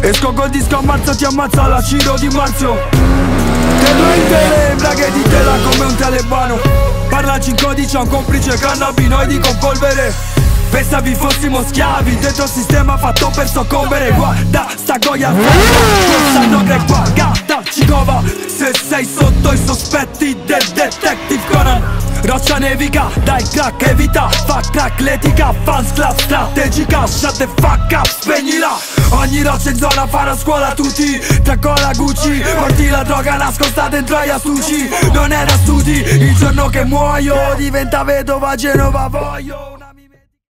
Esco col disco a marzo, ti ammazza la Ciro di Marzio. Te lo intende, che di tela come un talebano. Parlaci in codice a un complice cannabinoidi con polvere. Pensavi fossimo schiavi dentro il sistema fatto per soccombere. Guarda sta goia, sanno che guarda ci cova. Se sei sotto i sospetti del detective Conan. Roccia nevica, dai crack, evita. Fa crack, l'etica, fans club strategica. Shut the fuck up, spegnila. Ogni roccia in zona farà scuola tutti. Tra cola Gucci, porti la droga nascosta dentro agli astuci. Non era studi, il giorno che muoio diventa vedova Genova voglio.